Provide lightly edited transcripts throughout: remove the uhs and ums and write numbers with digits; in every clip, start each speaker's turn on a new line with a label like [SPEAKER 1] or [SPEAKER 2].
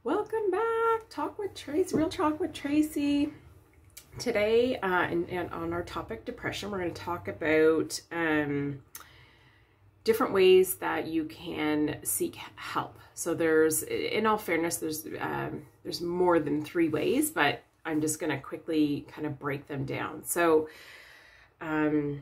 [SPEAKER 1] Welcome back. Talk with Tracy, Real Talk with Tracy. Today, and on our topic, depression, we're going to talk about different ways that you can seek help. So there's, in all fairness, there's more than 3 ways, but I'm just going to quickly kind of break them down. So I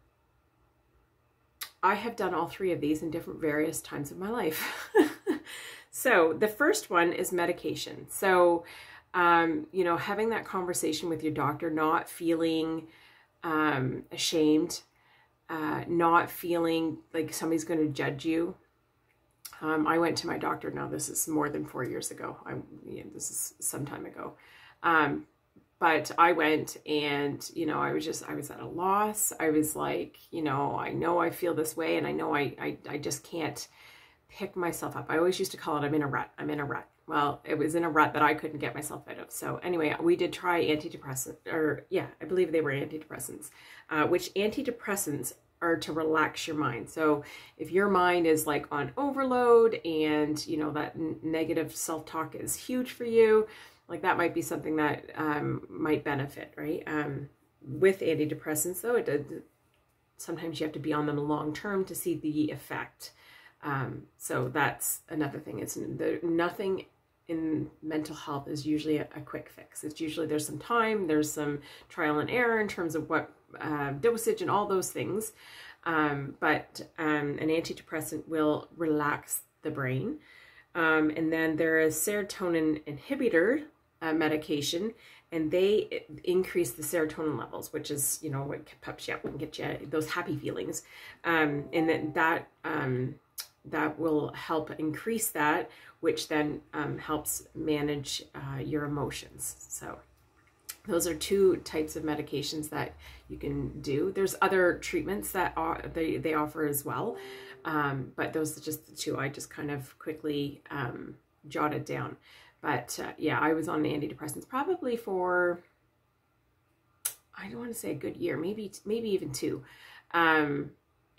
[SPEAKER 1] have done all 3 of these in different various times of my life. So the first one is medication. So, you know, having that conversation with your doctor, not feeling ashamed, not feeling like somebody's going to judge you. I went to my doctor. Now this is more than 4 years ago. This is some time ago. But I went and, you know, I was at a loss. I was like, you know I feel this way, and I know I just can't pick myself up. I always used to call it, I'm in a rut. I'm in a rut. Well, it was in a rut that I couldn't get myself out of. So anyway, we did try antidepressant, I believe they were antidepressants, which antidepressants are to relax your mind. So if your mind is like on overload and, you know, that negative self-talk is huge for you, like that might be something that might benefit, right? With antidepressants though, sometimes you have to be on them long term to see the effect. So that's another thing. Nothing in mental health is usually a quick fix. It's usually there's some time, there's some trial and error in terms of what dosage and all those things. But an antidepressant will relax the brain. And then there is serotonin inhibitor medication, and they increase the serotonin levels, which is, you know, what peps you up and get you those happy feelings. And then that will help increase that, which then helps manage your emotions. So those are 2 types of medications that you can do. There's other treatments that they offer as well, but those are just the 2 I just kind of quickly jotted down. But yeah, I was on antidepressants probably for, I don't want to say a good year, maybe even 2. And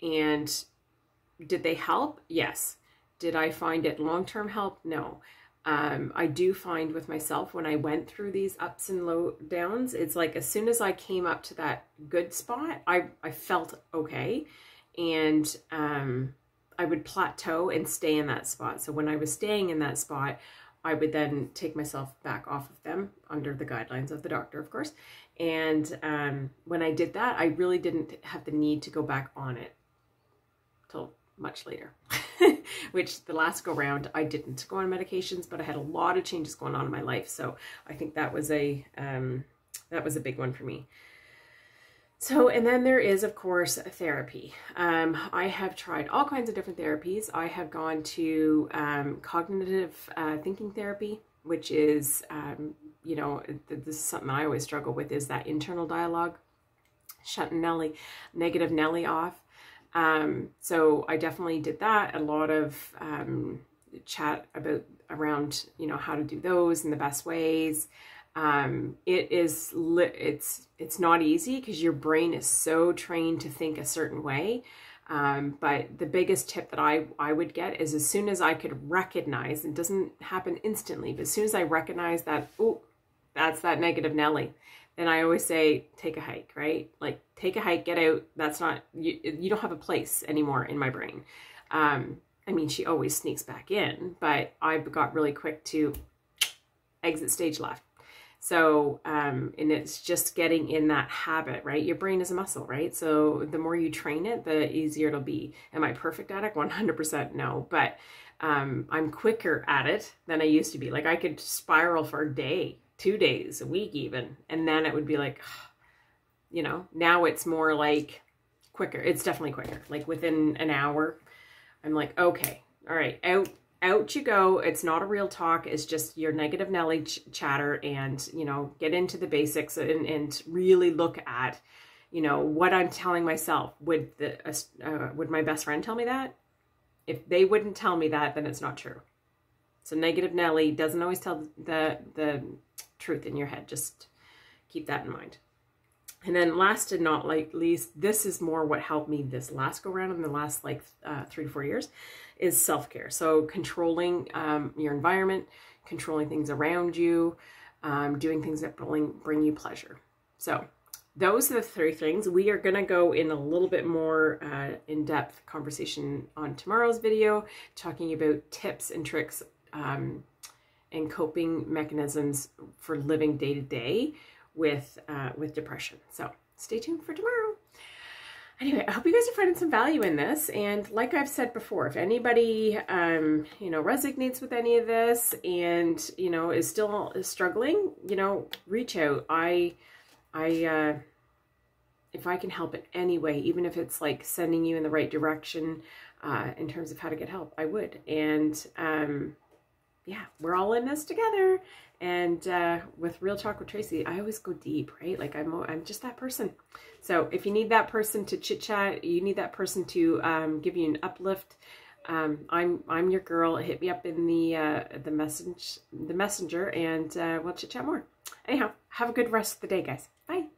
[SPEAKER 1] did they help? Yes. Did I find it long-term help? No. I do find with myself when I went through these ups and low downs, it's like as soon as I came up to that good spot, I felt okay. And I would plateau and stay in that spot. So when I was staying in that spot, I would then take myself back off of them under the guidelines of the doctor, of course. And when I did that, I really didn't have the need to go back on it till much later, which the last go round I didn't go on medications, but I had a lot of changes going on in my life. So I think that was a big one for me. So, and then there is, of course, therapy. I have tried all kinds of different therapies. I have gone to cognitive thinking therapy, which is, you know, this is something I always struggle with, is that internal dialogue, shutting negative Nelly off. So I definitely did that. A lot of chat around, you know, how to do those in the best ways. It's not easy because your brain is so trained to think a certain way. But the biggest tip that I would get is as soon as I could recognize, it doesn't happen instantly, but as soon as I recognize that, oh, that's that negative Nelly, then I always say, take a hike, right? Like take a hike, get out. That's not, you don't have a place anymore in my brain. I mean, she always sneaks back in, but I got really quick to exit stage left. So, and it's just getting in that habit, right? Your brain is a muscle, right? So the more you train it, the easier it'll be. Am I perfect at it? 100% no, but I'm quicker at it than I used to be. Like I could spiral for a day, 2 days, a week even, and then it would be like, you know, now it's more like quicker. It's definitely quicker. Like within an hour, I'm like, okay, all right, out you go. It's not a real talk. It's just your negative Nelly chatter, and, you know, get into the basics and really look at, you know, what I'm telling myself. Would my best friend tell me that? If they wouldn't tell me that, then it's not true. So negative Nelly doesn't always tell the truth in your head. Just keep that in mind. And then last and not least, this is more what helped me this last go round in the last like 3 to 4 years, is self-care. So controlling your environment, controlling things around you, doing things that bring you pleasure. So those are the 3 things. We are going to go in a little bit more in-depth conversation on tomorrow's video, talking about tips and tricks and coping mechanisms for living day to day with depression. So stay tuned for tomorrow. Anyway, I hope you guys are finding some value in this. And like I've said before, if anybody, you know, resonates with any of this and, you know, is still struggling, you know, reach out. If I can help in any way, even if it's like sending you in the right direction in terms of how to get help, I would. And yeah, we're all in this together. And with Real Talk with Tracy, I always go deep, right? Like I'm just that person. So if you need that person to chit chat, you need that person to give you an uplift, I'm your girl. Hit me up in the messenger, and we'll chit chat more. Anyhow, have a good rest of the day, guys. Bye.